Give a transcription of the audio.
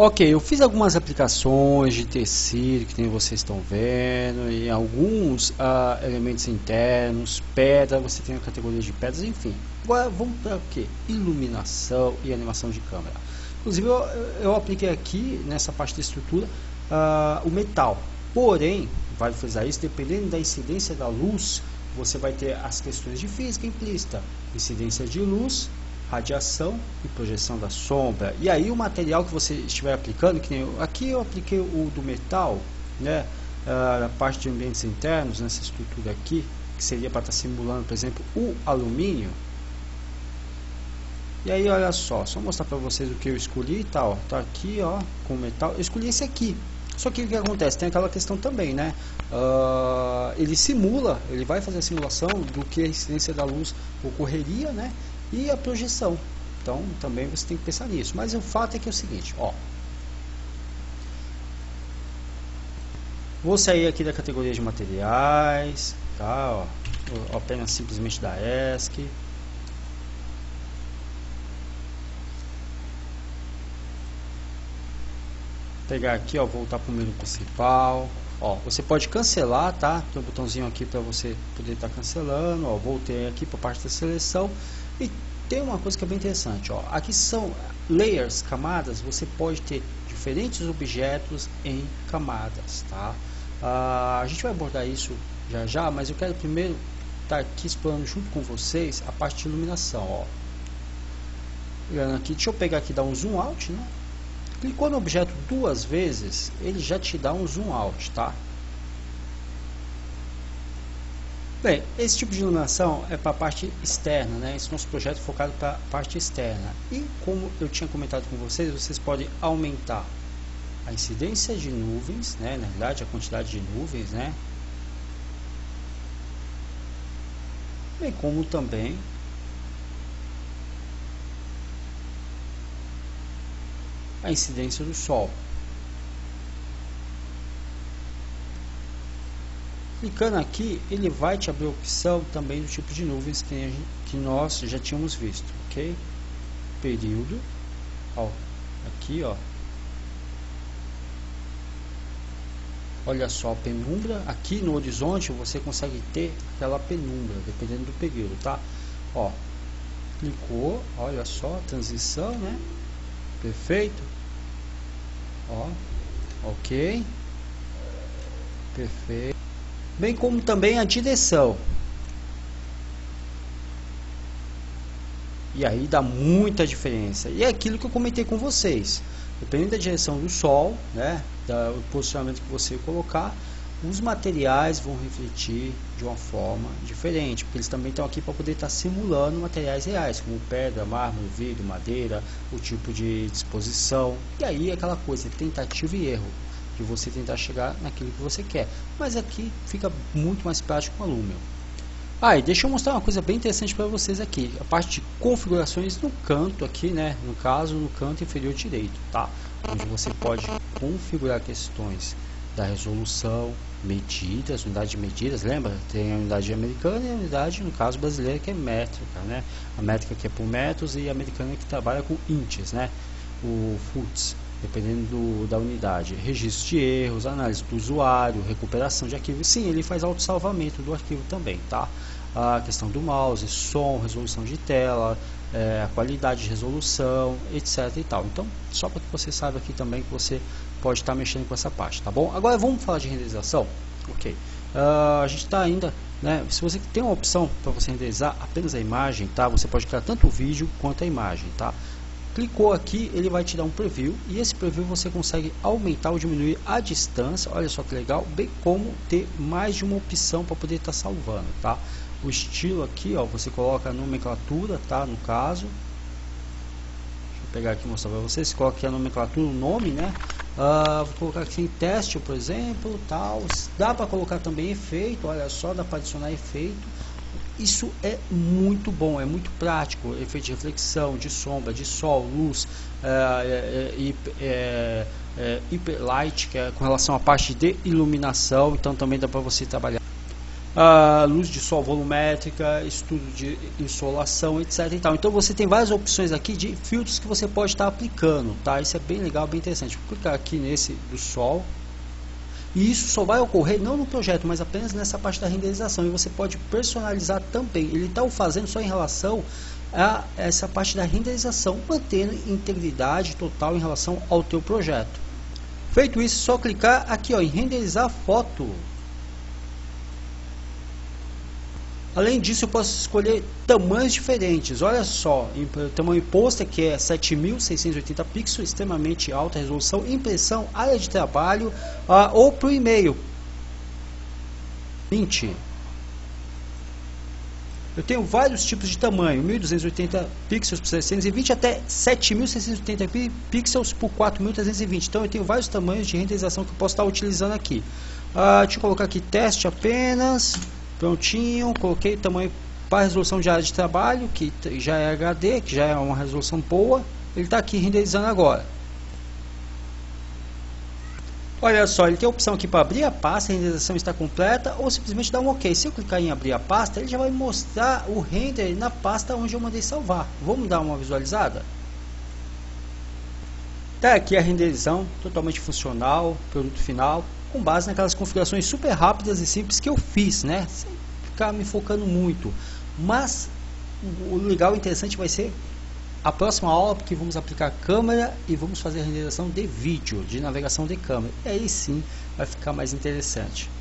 Ok, eu fiz algumas aplicações de tecido que nem vocês estão vendo, e alguns elementos internos, pedra, você tem a categoria de pedras, enfim. Agora vamos para o que? Iluminação e animação de câmera. Inclusive eu apliquei aqui nessa parte da estrutura o metal, porém, vale frisar isso, dependendo da incidência da luz, você vai ter as questões de física implícita, incidência de luz, radiação e projeção da sombra. E aí o material que você estiver aplicando, que nem aqui eu apliquei o do metal, né, a parte de ambientes internos, nessa estrutura aqui, que seria para estar simulando, por exemplo, o alumínio. E aí olha só mostrar para vocês o que eu escolhi e tal. Tá aqui, ó, com metal. Eu escolhi esse aqui. Só que o que acontece? Tem aquela questão também, né? Ele simula, ele vai fazer a simulação do que a incidência da luz ocorreria, né? E a projeção. Então também você tem que pensar nisso. Mas o fato é que é o seguinte, ó. Vou sair aqui da categoria de materiais, tá? Ó, apenas simplesmente da ESC. Pegar aqui, ó, voltar para o menu principal. Ó, você pode cancelar, tá? Tem um botãozinho aqui para você poder estar cancelando. Ó, voltei aqui para a parte da seleção. E tem uma coisa que é bem interessante, ó. Aqui são layers, camadas. Você pode ter diferentes objetos em camadas, tá? A gente vai abordar isso já, mas eu quero primeiro estar aqui explorando junto com vocês a parte de iluminação, ó. Olhando aqui, deixa eu pegar aqui, dar um zoom out, né? Clicou no objeto duas vezes, ele já te dá um zoom out, tá? Bem, esse tipo de iluminação é para a parte externa, né? Esse nosso projeto é focado para a parte externa. E como eu tinha comentado com vocês, vocês podem aumentar a incidência de nuvens, né? Na verdade, a quantidade de nuvens, né? Bem como também a incidência do sol. Clicando aqui, ele vai te abrir a opção também do tipo de nuvens que nós já tínhamos visto, ok? Período, ó, aqui, ó. Olha só a penumbra, aqui no horizonte você consegue ter aquela penumbra, dependendo do período, tá? Ó, clicou, olha só, transição, né? Perfeito. Ó, ok. Perfeito. Bem como também a direção. E aí dá muita diferença. E é aquilo que eu comentei com vocês. Dependendo da direção do sol, né, do posicionamento que você colocar, os materiais vão refletir de uma forma diferente, porque eles também estão aqui para poder estar simulando materiais reais, como pedra, mármore, vidro, madeira, o tipo de disposição. E aí é aquela coisa, tentativa e erro, de você tentar chegar naquilo que você quer. Mas aqui fica muito mais prático com a Lumion. E deixa eu mostrar uma coisa bem interessante para vocês aqui, a parte de configurações no canto aqui, né, no caso no canto inferior direito, tá? Onde você pode configurar questões da resolução, medidas, unidade de medidas, lembra? Tem a unidade americana e a unidade, no caso brasileira, que é métrica, né? A métrica que é por metros e a americana que trabalha com inches, né? O FUTs, dependendo da unidade. Registro de erros, análise do usuário, recuperação de arquivo. Sim, ele faz autossalvamento do arquivo também, tá? A questão do mouse, som, resolução de tela, a qualidade de resolução, etc e tal. Então, só para que você saiba aqui também que você pode estar mexendo com essa parte, tá bom? Agora vamos falar de renderização. Ok, a gente está ainda, né? Se você tem uma opção para você renderizar apenas a imagem, tá? Você pode criar tanto o vídeo quanto a imagem, tá? Clicou aqui, ele vai te dar um preview, e esse preview você consegue aumentar ou diminuir a distância, olha só que legal, bem como ter mais de uma opção para poder estar salvando, tá? O estilo aqui, ó, você coloca a nomenclatura, tá? No caso, deixa eu pegar aqui e mostrar para vocês, você coloca aqui a nomenclatura, o nome, né? Vou colocar aqui em teste, por exemplo, tal. Dá para colocar também efeito, olha só, dá para adicionar efeito. Isso é muito bom, é muito prático, efeito de reflexão, de sombra, de sol, luz, hyperlight, que é com relação à parte de iluminação, então também dá para você trabalhar. luz de sol volumétrica, estudo de insolação, etc. E tal. Então você tem várias opções aqui de filtros que você pode estar aplicando, tá? Isso é bem legal, bem interessante. Vou clicar aqui nesse do sol. E isso só vai ocorrer não no projeto, mas apenas nessa parte da renderização. E você pode personalizar também. Ele está o fazendo só em relação a essa parte da renderização, mantendo integridade total em relação ao teu projeto. Feito isso, só clicar aqui ó, em renderizar foto. Além disso, eu posso escolher tamanhos diferentes. Olha só, tamanho pôster que é 7.680 pixels, extremamente alta resolução, impressão, área de trabalho, ou para o e-mail. 20. Eu tenho vários tipos de tamanho, 1.280 pixels por 620 até 7.680 pixels por 4.320. Então eu tenho vários tamanhos de renderização que eu posso estar utilizando aqui. Deixa eu colocar aqui teste apenas. Prontinho, coloquei o tamanho para resolução de área de trabalho, que já é HD, que já é uma resolução boa. Ele está aqui renderizando agora. Olha só, ele tem a opção aqui para abrir a pasta, a renderização está completa, ou simplesmente dar um OK. Se eu clicar em abrir a pasta, ele já vai mostrar o render na pasta onde eu mandei salvar. Vamos dar uma visualizada? Tá aqui a renderização, totalmente funcional, produto final, com base naquelas configurações super rápidas e simples que eu fiz, né? Sem ficar me focando muito. Mas o legal e interessante vai ser a próxima aula, porque vamos aplicar câmera e vamos fazer a renderização de vídeo, de navegação de câmera. E aí sim vai ficar mais interessante.